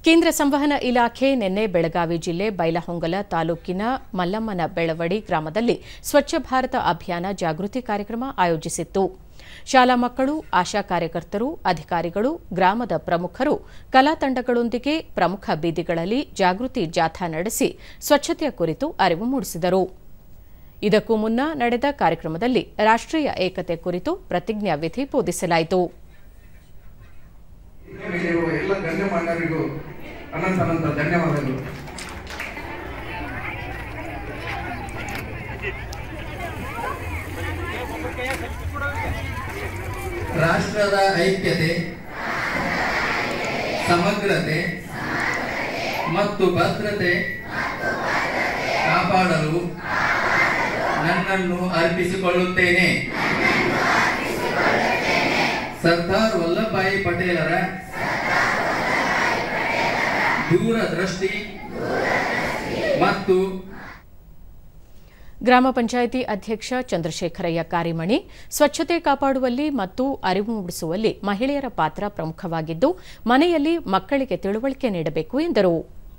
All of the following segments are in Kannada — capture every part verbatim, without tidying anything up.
ಕೇಂದ್ರ ಸಂವಹನ ಇಲಾಖೆ ನಿನ್ನೆ ಬೆಳಗಾವಿ ಜಿಲ್ಲೆ ಬೈಲಹೊಂಗಲ ತಾಲೂಕಿನ ಮಲ್ಲಮ್ಮನ ಬೆಳವಡಿ ಗ್ರಾಮದಲ್ಲಿ ಸ್ವಚ್ಛ ಭಾರತ ಅಭಿಯಾನ ಜಾಗೃತಿ ಕಾರ್ಯಕ್ರಮ ಆಯೋಜಿಸಿತ್ತು. ಶಾಲಾ ಮಕ್ಕಳು, ಆಶಾ ಕಾರ್ಯಕರ್ತರು, ಅಧಿಕಾರಿಗಳು, ಗ್ರಾಮದ ಪ್ರಮುಖರು, ಕಲಾ ತಂಡಗಳೊಂದಿಗೆ ಪ್ರಮುಖ ಬೀದಿಗಳಲ್ಲಿ ಜಾಗೃತಿ ಜಾಥಾ ನಡೆಸಿ ಸ್ವಚ್ಛತೆಯ ಕುರಿತು ಅರಿವು ಮೂಡಿಸಿದರು. ಇದಕ್ಕೂ ಮುನ್ನ ನಡೆದ ಕಾರ್ಯಕ್ರಮದಲ್ಲಿ ರಾಷ್ಟ್ರೀಯ ಏಕತೆ ಕುರಿತು ಪ್ರತಿಜ್ಞಾವಿಧಿ ಬೋಧಿಸಲಾಯಿತು. ಎಲ್ಲ ಗಣ್ಯಮಾನ್ಯರಿಗೂ ಅನಂತ ಅನಂತ ಧನ್ಯವಾದಗಳು. ರಾಷ್ಟ್ರದ ಐಕ್ಯತೆ, ಸಮಗ್ರತೆ ಮತ್ತು ಭದ್ರತೆ ಕಾಪಾಡಲು ನನ್ನನ್ನು ಅರ್ಪಿಸಿಕೊಳ್ಳುತ್ತೇನೆ. ಸರ್ದಾರ್ ವಲ್ಲಭಭಾಯಿ ಪಟೇಲರ ದೂರದೃಷ್ಟಿ ಮತ್ತು ಗ್ರಾಮ ಪಂಚಾಯಿತಿ ಅಧ್ಯಕ್ಷ ಚಂದ್ರಶೇಖರಯ್ಯ ಕಾರಿಮಣಿ ಸ್ವಚ್ಛತೆ ಕಾಪಾಡುವಲ್ಲಿ ಮತ್ತು ಅರಿವು ಮೂಡಿಸುವಲ್ಲಿ ಮಹಿಳೆಯರ ಪಾತ್ರ ಪ್ರಮುಖವಾಗಿದ್ದು, ಮನೆಯಲ್ಲಿ ಮಕ್ಕಳಿಗೆ ತಿಳುವಳಿಕೆ ನೀಡಬೇಕು ಎಂದರು.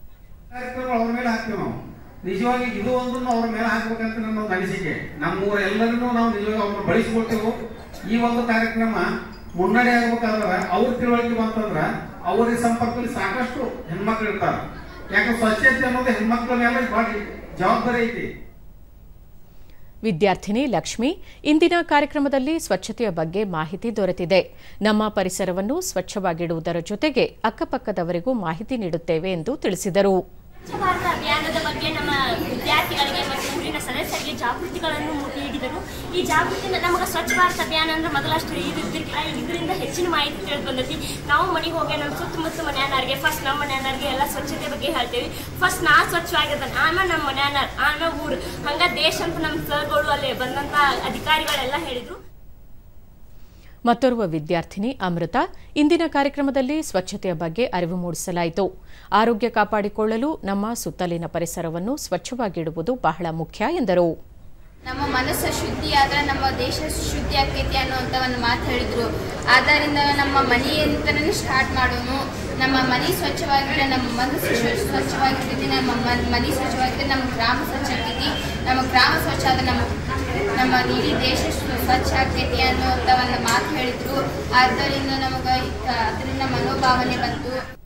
ನಿಜವಾಗಿ ಇದು ಒಂದು ಅವ್ರ ಮೇಲೆ ಹಾಕ್ಬೇಕಂತ ನನ್ನ ಒಂದು ಅನಿಸಿಕೆ. ನಮ್ಮೂರ ಎಲ್ಲರನ್ನೂ ನಾವು ನಿಜವಾಗಿ ಅವ್ರನ್ನ ಬಳಸ್ಕೊಳ್ತೇವೆ. ಈ ಒಂದು ಕಾರ್ಯಕ್ರಮ ಮುನ್ನಡೆ ಆಗ್ಬೇಕಾದ್ರೆ ಅವ್ರ ತಿಳುವಳಿಕೆ ಬಂತಂದ್ರೆ ಅವರ ಸಂಪರ್ಕದಲ್ಲಿ ಸಾಕಷ್ಟು ಹೆಣ್ಮಕ್ಳು ಇರ್ತಾರೆ. ಯಾಕೆ ಸ್ವಚ್ಛತೆ ಅನ್ನೋದು ಹೆಣ್ಮಕ್ಳ ಮೇಲೆ ಬಹಳ ಜವಾಬ್ದಾರಿ ಐತಿ. ವಿದ್ಯಾರ್ಥಿನಿ ಲಕ್ಷ್ಮಿ ಇಂದಿನ ಕಾರ್ಯಕ್ರಮದಲ್ಲಿ ಸ್ವಚ್ಛತೆಯ ಬಗ್ಗೆ ಮಾಹಿತಿ ದೊರೆತಿದೆ. ನಮ್ಮ ಪರಿಸರವನ್ನು ಸ್ವಚ್ಛವಾಗಿಡುವುದರ ಜೊತೆಗೆ ಅಕ್ಕಪಕ್ಕದವರಿಗೂ ಮಾಹಿತಿ ನೀಡುತ್ತೇವೆ ಎಂದು ತಿಳಿಸಿದರು. ಸ್ವಚ್ಛ ಭಾರತ ಅಭಿಯಾನದ ಬಗ್ಗೆ ನಮ್ಮ ವಿದ್ಯಾರ್ಥಿಗಳಿಗೆ ಮತ್ತು ಊರಿನ ಸದಸ್ಯರಿಗೆ ಜಾಗೃತಿಗಳನ್ನು ನೀಡಿದರು. ಈ ಜಾಗೃತಿ ನಮಗೆ ಸ್ವಚ್ಛ ಭಾರತ ಅಭಿಯಾನ ಅಂದ್ರೆ ಮೊದಲಷ್ಟು ಇದಿದ್ದಿರ್ಕಿಲ್ಲ. ಈಗ ಇದರಿಂದ ಹೆಚ್ಚಿನ ಮಾಹಿತಿ ತಿಳಿದು ಬಂದೈತಿ. ನಾವು ಮನೆಗೆ ಹೋಗಿ ನಮ್ಮ ಸುತ್ತಮುತ್ತ ಮನೆಯವ್ರಿಗೆ ಫಸ್ಟ್ ನಮ್ಮ ಮನೆಯವ್ರಿಗೆ ಎಲ್ಲ ಸ್ವಚ್ಛತೆ ಬಗ್ಗೆ ಹೇಳ್ತೇವೆ. ಫಸ್ಟ್ ನಾ ಸ್ವಚ್ಛವಾಗಿರ್ತಾನೆ, ಆಮೇಲೆ ನಮ್ಮ ಮನೆಯವ್ರು, ಆಮೇಲೆ ಊರು, ಹಂಗ ದೇಶ ಅಂತ ನಮ್ಮ ಸರ್ಗಳು ಅಲ್ಲಿ ಬಂದಂತ ಅಧಿಕಾರಿಗಳೆಲ್ಲ ಹೇಳಿದ್ರು. ಮತ್ತೋರ್ವ ವಿದ್ಯಾರ್ಥಿನಿ ಅಮೃತ ಇಂದಿನ ಕಾರ್ಯಕ್ರಮದಲ್ಲಿ ಸ್ವಚ್ಛತೆಯ ಬಗ್ಗೆ ಅರಿವು ಮೂಡಿಸಲಾಯಿತು. ಆರೋಗ್ಯ ಕಾಪಾಡಿಕೊಳ್ಳಲು ನಮ್ಮ ಸುತ್ತಲಿನ ಪರಿಸರವನ್ನು ಸ್ವಚ್ಛವಾಗಿಡುವುದು ಬಹಳ ಮುಖ್ಯ ಎಂದರು. ನಮ್ಮ ಮನಸ್ಸು ಶುದ್ಧಿಯಾದರೆ ನಮ್ಮ ದೇಶ ಶುದ್ಧಿ ಆಕೈತಿ ಅನ್ನುವಂಥ ಒಂದು ಮಾತು ಹೇಳಿದರು. ಆದ್ದರಿಂದ ನಮ್ಮ ಮನೆಯಿಂದನೇ ಸ್ಟಾರ್ಟ್ ಮಾಡೋನು. ನಮ್ಮ ಮನೆ ಸ್ವಚ್ಛವಾಗಿದ್ರೆ ನಮ್ಮ ಮನಸ್ಸು ಸ್ವಚ್ಛವಾಗಿರ್ತೈತಿ, ನಮ್ಮ ಮನೆ ಸ್ವಚ್ಛವಾಗಿದ್ರೆ ನಮ್ಮ ಗ್ರಾಮ ಸ್ವಚ್ಛ ಆಗ್ತೈತಿ, ನಮ್ಮ ಗ್ರಾಮ ಸ್ವಚ್ಛ ಆದರೆ ನಮ್ಮ ನಮ್ಮ ಇಡೀ ದೇಶ ಸ್ವಚ್ಛ ಆಗ್ತೈತಿ ಅನ್ನುವಂಥ ಒಂದು ಮಾತು ಹೇಳಿದರು. ಆದ್ದರಿಂದ ನಮಗೆ ಅದರಿಂದ ಮನೋಭಾವನೆ ಬಂತು.